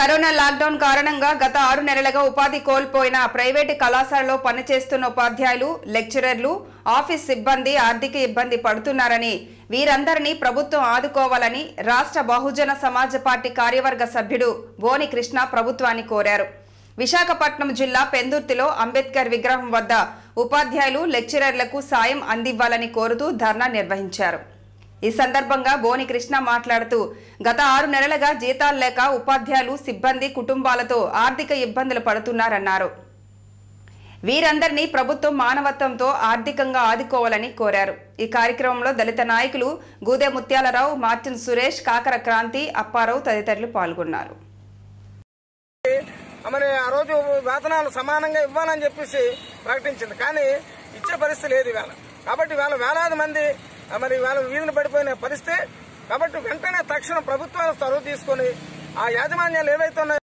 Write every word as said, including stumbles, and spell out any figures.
Corona lockdown కారణంగా గత ఆరు నెలలుగా ఉపాధి కోల్పోయిన ప్రైవేటు కళాశాలలో పనిచేస్తున్న ఉపాధ్యాయులు, లెక్చరర్లు, ఆఫీస్ సిబ్బంది ఆర్థిక ఇబ్బంది పడుతున్నారని, వీరందరినీ ప్రభుత్వం ఆదుకోవాలని రాష్ట్ర బహుజన సమాజ్ పార్టీ కార్యవర్గ సభ్యుడు బోని కృష్ణ ప్రభుత్వాన్ని కోరారు. విశాఖపట్నం జిల్లా పెందుర్తిలో అంబేద్కర్ విగ్రహం వద్ద ఉపాధ్యాయులు, లెక్చరర్లకు సాయం అందివ్వాలని కోరుతూ ధర్నా నిర్వహించారు. ఈ సందర్భంగా బోని కృష్ణ మాట్లాడుతూ గత ఆరు నెలలుగా జీతాలు లేక ఉపాధ్యాయులు, సిబ్బంది కుటుంబాలతో ఆర్థిక ఇబ్బందులు పడుతున్నారన్నారు. వీరందరినీ ప్రభుత్వం మానవత్వంతో ఆర్థికంగా ఆదుకోవాలని కోరారు. ఈ కార్యక్రమంలో దళిత నాయకులు గూదె ముత్యాలరావు, మార్టిన్ సురేష్, కాకర క్రాంతి, అప్పారావు తదితరులు పాల్గొన్నారు. మరి ఆ రోజు వేతనాలు సమానంగా ఇవ్వాలని చెప్పేసి ప్రకటించింది, కానీ ఇచ్చే పరిస్థితి లేదు ఇవాళ. కాబట్టి ఇవాళ వేలాది మంది మరి వాళ్ళ వీధిని పడిపోయిన పరిస్థితి. కాబట్టి వెంటనే తక్షణం ప్రభుత్వాలు చొరవ తీసుకుని ఆ యాజమాన్యాలు ఏవైతే ఉన్నాయో